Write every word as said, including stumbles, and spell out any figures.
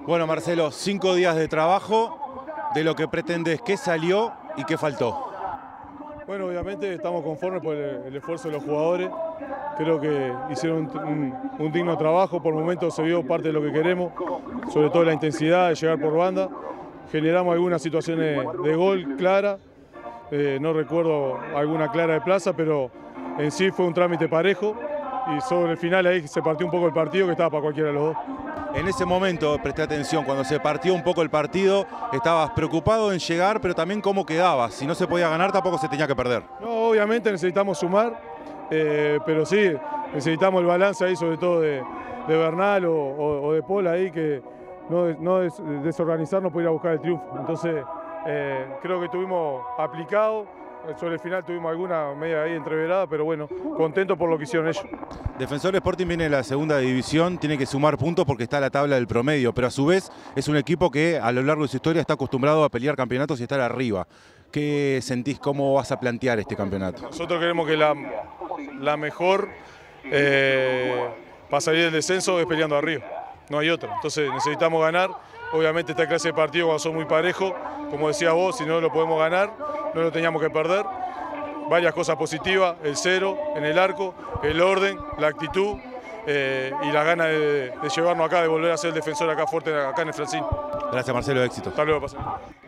Bueno, Marcelo, cinco días de trabajo, de lo que pretendes, ¿qué salió y qué faltó? Bueno, obviamente estamos conformes por el, el esfuerzo de los jugadores. Creo que hicieron un, un, un digno trabajo, por momentos se vio parte de lo que queremos, sobre todo la intensidad de llegar por banda. Generamos algunas situaciones de gol clara, eh, no recuerdo alguna clara de Plaza, pero en sí fue un trámite parejo y sobre el final ahí se partió un poco el partido que estaba para cualquiera de los dos. En ese momento, presté atención, cuando se partió un poco el partido, estabas preocupado en llegar, pero también cómo quedabas. Si no se podía ganar, tampoco se tenía que perder. No, obviamente necesitamos sumar, eh, pero sí, necesitamos el balance ahí, sobre todo de, de Bernal o, o, o de Paul ahí, que no, no des, desorganizarnos por ir a buscar el triunfo. Entonces, eh, creo que estuvimos aplicados. Sobre el final tuvimos alguna media ahí entreverada, pero bueno, contento por lo que hicieron ellos. Defensor Sporting viene de la segunda división, tiene que sumar puntos porque está a la tabla del promedio, pero a su vez es un equipo que a lo largo de su historia está acostumbrado a pelear campeonatos y estar arriba. ¿Qué sentís, cómo vas a plantear este campeonato? Nosotros creemos que la, la mejor eh, para salir del descenso es peleando arriba, no hay otra. Entonces necesitamos ganar, obviamente esta clase de partido cuando son muy parejos, como decías vos, si no lo podemos ganar, no lo teníamos que perder. Varias cosas positivas, el cero en el arco, el orden, la actitud eh, y la gana de, de llevarnos acá, de volver a ser el defensor acá fuerte, acá en el Francín. Gracias Marcelo, éxito. Hasta luego, paseo.